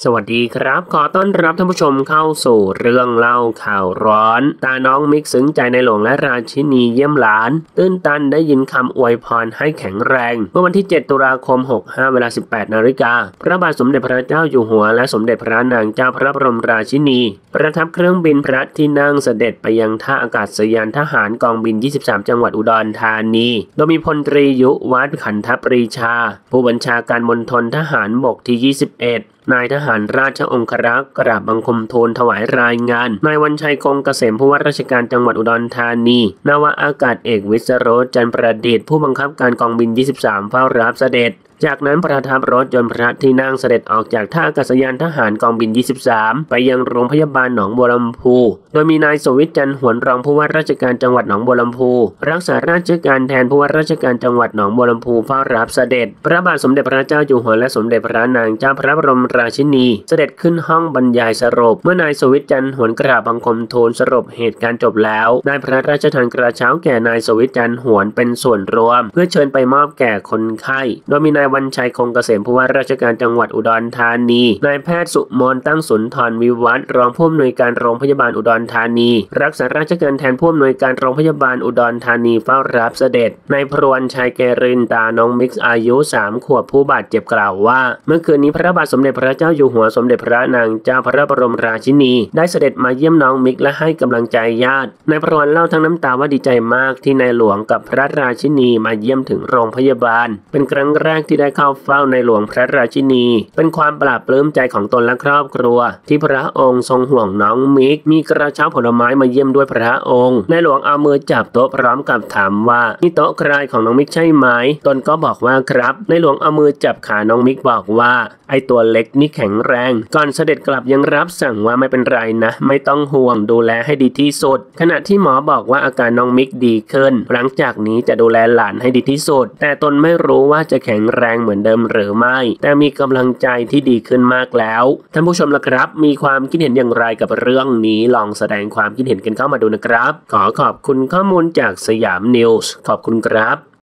สวัสดีครับขอต้อนรับท่านผู้ชมเข้าสู่เรื่องเล่าข่าวร้อนตาน้องมิกซึ้งใจในหลวงและราชินีเยี่ยมหลานตื้นตันได้ยินคำอวยพรให้แข็งแรงเมื่อวันที่7ตุลาคม65เวลา 18 นาฬิกาพระบาทสมเด็จพระเจ้าอยู่หัวและสมเด็จพระนางเจ้าพระบรมราชินีประทับเครื่องบินพระที่นั่งเสด็จไปยังท่าอากาศยานทหารกองบิน 23 จังหวัดอุดรธานีโดยมีพลตรียุวัฒน์ขันธปรีชาผู้บัญชาการมณฑลทหารบกที่ 21นายทหารราชองครักษ์กราบบังคมทูลถวายรายงานนายวันชัยคงเกษมผู้ว่าราชการจังหวัดอุดรธานีนาวาอากาศเอกวิศโรจน์จันทร์ประดิษฐ์ผู้บังคับการกองบิน 23 เฝ้ารับเสด็จจากนั้นประทับรถยนต์พระที่นั่งเสด็จออกจากท่าอากาศยานทหารกองบิน 23 ไปยังโรงพยาบาลหนองบัวลำพูโดยมีนายสวิทย์จันทร์หวนรองผู้ว่าราชการจังหวัดหนองบัวลำพูรักษาราชการแทนผู้ว่าราชการจังหวัดหนองบัวลำพูเฝ้ารับเสด็จพระบาทสมเด็จพระเจ้าอยู่หัวและสมเด็จพระนางเจ้าพระบรมราชินีเสด็จขึ้นห้องบรรยายสรุปเมื่อนายสวิทย์จันทร์หวนกราบบังคมทูลสรุปเหตุการณ์จบแล้วได้พระราชทานกระเช้าแก่นายสวิทย์จันทร์หวนเป็นส่วนรวมเพื่อเชิญไปมอบแก่คนไข้โดยมีนายวันชัยคงเกษมผู้ว่าราชการจังหวัดอุดรธานีนายแพทย์สุมนตั้งสุนทรวิวัฒน์รองผู้อำนวยการโรงพยาบาลอุดรธานีรักษาราชการแทนผู้อำนวยการโรงพยาบาลอุดรธานีเฝ้ารับเสด็จนายพรวนชัยเกรินตาน้องมิกซ์อายุ3 ขวบผู้บาดเจ็บกล่าวว่าเมื่อคืนนี้พระบาทสมเด็จพระเจ้าอยู่หัวสมเด็จพระนางเจ้าพระบรมราชินีได้เสด็จมาเยี่ยมน้องมิกและให้กำลังใจญาตินายพรวนเล่าทั้งน้ำตาว่าดีใจมากที่นายหลวงกับพระราชินีมาเยี่ยมถึงโรงพยาบาลเป็นครั้งแรกที่ได้เข้าเฝ้าในหลวงพระราชินีเป็นความปลาบปลื้มใจของตนและครอบครัวที่พระองค์ทรงห่วงน้องมิกมีกระเช้าผลไม้มาเยี่ยมด้วยพระองค์นายหลวงเอามือจับโต๊ะพร้อมกับถามว่านี่โต๊ะใครของน้องมิกใช่ไหมตนก็บอกว่าครับนายหลวงเอามือจับขาน้องมิกบอกว่าไอตัวเล็กนี่แข็งแรงก่อนเสด็จกลับยังรับสั่งว่าไม่เป็นไรนะไม่ต้องห่วงดูแลให้ดีที่สุดขณะที่หมอบอกว่าอาการน้องมิกดีขึ้นหลังจากนี้จะดูแลหลานให้ดีที่สุดแต่ตนไม่รู้ว่าจะแข็งแรงเหมือนเดิมหรือไม่แต่มีกำลังใจที่ดีขึ้นมากแล้วท่านผู้ชมล่ะครับมีความคิดเห็นอย่างไรกับเรื่องนี้ลองแสดงความคิดเห็นกันเข้ามาดูนะครับขอขอบคุณข้อมูลจากสยามนิวส์ขอบคุณครับ